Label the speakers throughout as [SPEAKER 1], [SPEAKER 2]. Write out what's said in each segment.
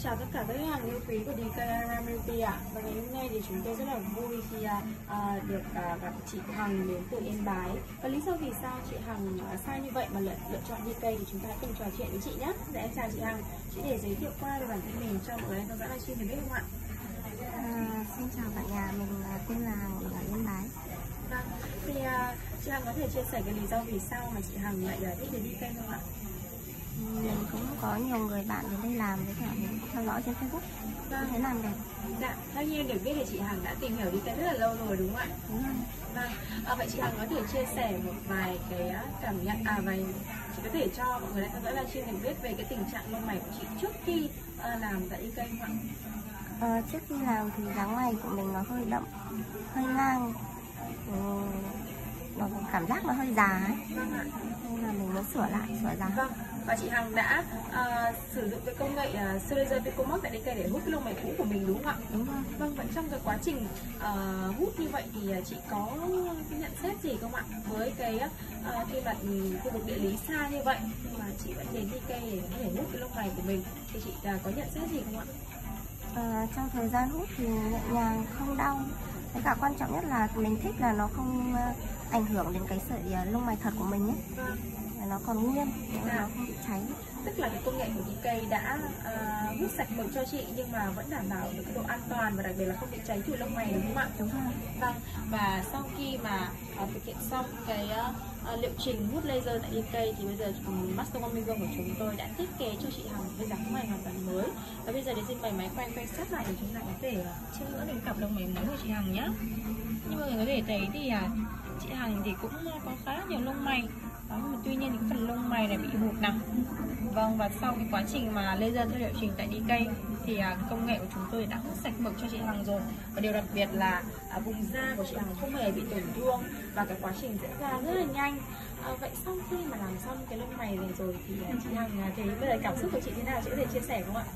[SPEAKER 1] chào tất cả các khách hàng yêu quý của DK Beauty ạ. Và ngày hôm nay thì chúng tôi rất là vui khi được gặp chị Hằng đến từ Yên Bái. Và lý do vì sao chị Hằng sai như vậy mà lựa chọn DK thì chúng ta hãy cùng trò chuyện với chị nhé. Dạ em chào chị Hằng. Chị để giới thiệu qua về bản thân mình cho mọi người đang theo dõi livestream được biết không ạ?
[SPEAKER 2] Xin chào cả nhà, mình tên là Hằng ở Yên Bái.
[SPEAKER 1] Vâng, thì chị Hằng có thể chia sẻ cái lý do vì sao mà chị Hằng lại thích đến DK không ạ?
[SPEAKER 2] Mình cũng có nhiều người bạn đến đây làm, với cả mình cũng theo dõi trên Facebook.
[SPEAKER 1] Vâng.
[SPEAKER 2] Thấy làm đẹp.
[SPEAKER 1] Dạ, theo như em được biết thì chị Hằng đã tìm hiểu DK rất là lâu rồi đúng không ạ?
[SPEAKER 2] Đúng rồi.
[SPEAKER 1] Vâng, vậy chị Hằng có thể chia sẻ một vài cái cảm nhận, chị có thể cho mọi người đang theo dõi livestream được biết về cái tình trạng lông mày của chị trước khi làm tại DK không ạ?
[SPEAKER 2] Trước khi làm thì dáng mày của mình nó hơi đậm, hơi ngang, nó cảm giác nó hơi già ấy.
[SPEAKER 1] Vâng ạ.
[SPEAKER 2] Nên là mình muốn sửa già.
[SPEAKER 1] Vâng, và chị Hằng đã sử dụng cái công nghệ Laser Picomax tại DK để hút cái lông mày cũ của mình đúng không ạ?
[SPEAKER 2] Đúng rồi.
[SPEAKER 1] Vâng, vậy trong cái quá trình hút như vậy thì chị có cái nhận xét gì không ạ? Với cái khi mà khu vực địa lý xa như vậy nhưng mà chị vẫn đến DK để có thể hút cái lông mày của mình thì chị có nhận xét gì không ạ?
[SPEAKER 2] Trong thời gian hút thì nhẹ nhàng, không đau. Với cả quan trọng nhất là mình thích là nó không ảnh hưởng đến cái sợi lông mày thật của mình ấy.
[SPEAKER 1] Vâng.
[SPEAKER 2] Nó còn nguyên, nó không bị cháy.
[SPEAKER 1] Tức là cái công nghệ của DK đã hút sạch mực cho chị nhưng mà vẫn đảm bảo được cái độ an toàn và đặc biệt là không bị cháy thủi lông mày đúng không ạ?
[SPEAKER 2] Đúng rồi.
[SPEAKER 1] Vâng, và sau khi mà thực hiện xong cái liệu trình hút laser tại DK thì bây giờ Master Coming của chúng tôi đã thiết kế cho chị Hằng cái dáng mày hoàn toàn mới. Và bây giờ để xin mời máy quay sát lại để chúng ta có thể chiêm ngưỡng đến cặp lông mày mới của chị Hằng nhé. Như mọi người có thể thấy thì chị Hằng thì cũng có khá là nhiều lông mày. Đó, nhưng mà tuy nhiên thì cái phần lông mày này bị hụt nặng. Vâng, và sau cái quá trình mà laser theo liệu trình tại DK thì công nghệ của chúng tôi đã hút sạch mực cho chị Hằng rồi. Và điều đặc biệt là vùng da của chị Hằng không hề bị tổn thương và cái quá trình diễn ra rất là nhanh. Vậy sau khi mà làm xong cái lông mày này rồi thì chị Hằng thấy bây giờ cảm xúc của chị thế nào, chị có thể chia sẻ không ạ?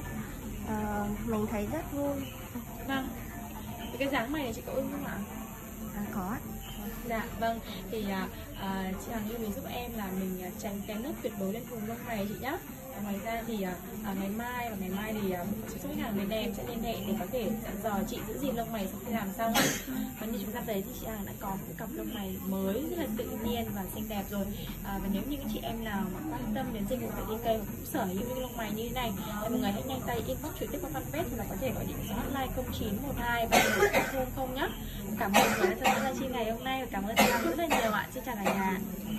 [SPEAKER 2] Mình thấy rất vui.
[SPEAKER 1] Vâng, cái dáng mày này chị có ưng không ạ?
[SPEAKER 2] Có.
[SPEAKER 1] Dạ vâng, thì chị Hằng lưu ý giúp em là mình tránh cái nốt tuyệt đối lên vùng lông mày chị nhé. Ngoài ra thì ngày mai thì số khách hàng bên em sẽ liên hệ để có thể dặn dò chị giữ gìn lông mày sau khi làm xong. Và như chúng ta thấy thì chị Hằng đã có một cặp lông mày mới rất là tự nhiên và xinh đẹp rồi. Và nếu như các chị em nào mà quan tâm đến dịch vụ tại DK và cũng sở hữu những lông mày như thế này thì mọi người hãy nhanh tay inbox trực tiếp qua fanpage và có thể gọi điện số hotline 0912 310 nhé. Cảm ơn mọi người đã theo dõi livestream ngày hôm nay và cảm ơn chị Hằng rất là nhiều ạ. Xin chào cả nhà.